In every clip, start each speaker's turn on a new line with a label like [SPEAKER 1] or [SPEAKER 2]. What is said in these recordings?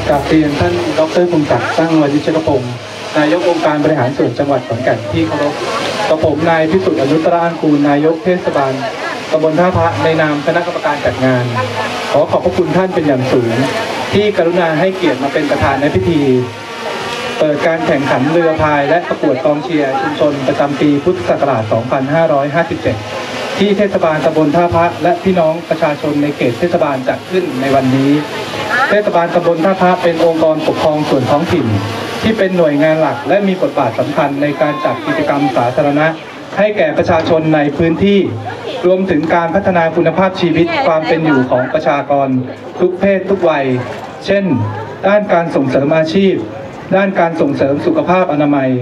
[SPEAKER 1] กราบเรียนท่านดร.พงศักดิ์ตั้งวณิชกพงศ์นายกองค์การบริหารส่วนจังหวัดขอนแก่นที่เคารพกับผมนายพิสุทธิ์อนุตตรอังกูลนายกเทศบาลตำบลท่าพระในนามคณะกรรมการจัดงานขอขอบพระคุณท่านเป็นอย่างสูงที่กรุณาให้เกียรติมาเป็นประธานในพิธีเปิดการแข่งขันเรือพายและประกวดกองเชียร์ชุมชนประจำปีพุทธศักราช 2557 ที่เทศบาลตำบลท่าพระและพี่น้องประชาชนในเขตเทศบาลจัดขึ้นในวันนี้เทศบาลตำบลท่าพระเป็นองค์กรปกครองส่วนท้องถิ่นที่เป็นหน่วยงานหลักและมีบทบาทสำคัญในการจัดกิจกรรมสาธารณะให้แก่ประชาชนในพื้นที่รวมถึงการพัฒนาคุณภาพชีวิตความเป็นอยู่ของประชากรทุกเพศทุกวัยเช่นด้านการส่งเสริมอาชีพด้านการส่งเสริมสุขภาพอนามัย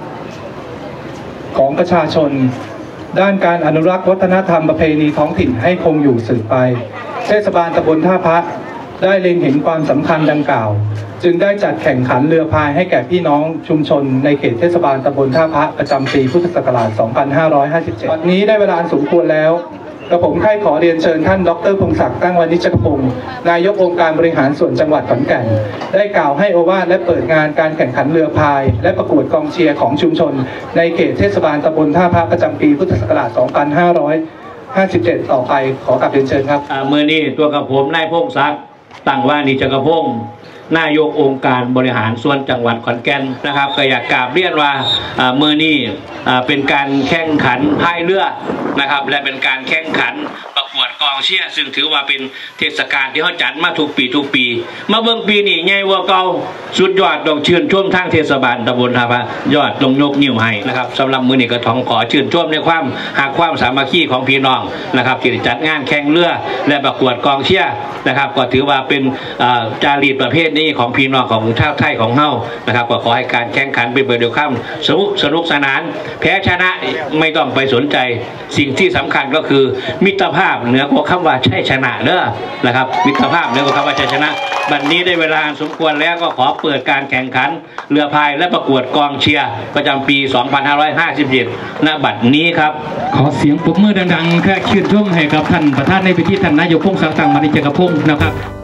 [SPEAKER 1] ของประชาชนด้านการอนุรักษ์วัฒนธรรมประเพณีท้องถิ่นให้คงอยู่สืบไปเทศบาลตำบลท่าพระได้เล็งเห็นความสำคัญดังกล่าวจึงได้จัดแข่งขันเรือพายให้แก่พี่น้องชุมชนในเขตเทศบาลตำบลท่าพระประจำปีพุทธศักราช 2557 วันนี้ได้เวลาสมควรแล้วกระผมขอเรียนเชิญท่านดร.พงศักดิ์ตั้งวณิชกพงศ์นายกองค์การบริหารส่วนจังหวัดขอนแก่นได้กล่าวให้โอวาทและเปิดงานการแข่งขันเรือพายและประกวดกองเชียร์ของชุมชนในเขตเทศบาลตำบลท่าพระประจำปีพุทธศักราช 2557 ต่อไปขอกราบเรียนเชิญครับ
[SPEAKER 2] เมื่อนี้ตัวกับผมนายพงศักดิ์ตั้งวณิชกพงศ์นายกองค์การบริหารส่วนจังหวัดขอนแก่นนะครับก็อยากกราบเรียนว่าเมื่อนี้เป็นการแข่งขันพายเรือนะครับและเป็นการแข่งขันประกวดกองเชียร์ซึ่งถือว่าเป็นเทศกาลที่เขาจัดมาทุกปีมาเบิ่งปีนี้ใหญ่กว่าเก่าสุดยอดต้องชื่นชมทางเทศบาลตำบลท่าพระยอดลงยกนิ้วให้นะครับสำหรับมื้อนี้ก็ต้องขอชื่นชมในความหักความสามัคคีของพี่น้องนะครับที่จัดงานแข่งเรือและประกวดกองเชียร์นะครับก็ถือว่าเป็นจารีตประเภทนี้ของพี่น้องของชาวไทยของเฮานะครับก็ขอให้การแข่งขันเป็นไปด้วยความสนุกสนานแพ้ชนะไม่ต้องไปสนใจสิ่งที่สำคัญก็คือมิตรภาพเหนือกว่าคำว่าชัยชนะเด้อนะครับมิตรภาพเหนือกว่าคำว่าชัยชนะบัดนี้ได้เวลาสมควรแล้วก็ขอเปิดการแข่งขันเรือพายและประกวดกองเชียร์ประจำปี 2557 ณ บัดนี้ครับ
[SPEAKER 3] ขอเสียงปรบมือดังๆแค่ชื่นชมให้กับท่านประธานในพิธีท่านนายกพงศักดิ์ตั้งวณิชกพงศ์นะครับ